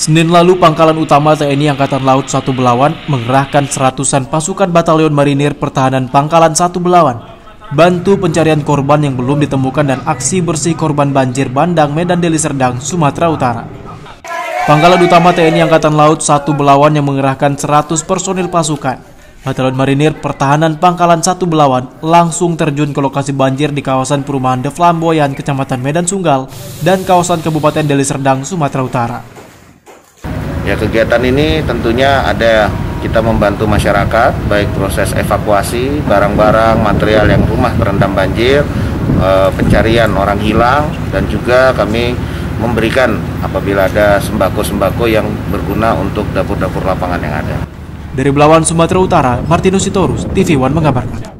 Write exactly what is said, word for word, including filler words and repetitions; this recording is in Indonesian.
Senin lalu, Pangkalan Utama T N I Angkatan Laut satu Belawan mengerahkan seratusan pasukan Batalion Marinir Pertahanan Pangkalan satu Belawan, bantu pencarian korban yang belum ditemukan dan aksi bersih korban banjir bandang Medan Deli Serdang, Sumatera Utara. Pangkalan Utama T N I Angkatan Laut satu Belawan yang mengerahkan seratus personil pasukan Batalion Marinir Pertahanan Pangkalan satu Belawan langsung terjun ke lokasi banjir di kawasan perumahan The Flamboyan, Kecamatan Medan Sunggal, dan kawasan Kabupaten Deli Serdang, Sumatera Utara. Ya, kegiatan ini tentunya ada kita membantu masyarakat, baik proses evakuasi barang-barang, material yang rumah terendam banjir, e, pencarian orang hilang, dan juga kami memberikan apabila ada sembako-sembako yang berguna untuk dapur-dapur lapangan yang ada. Dari Belawan, Sumatera Utara, Martinus Sitorus, T V One mengabarkan.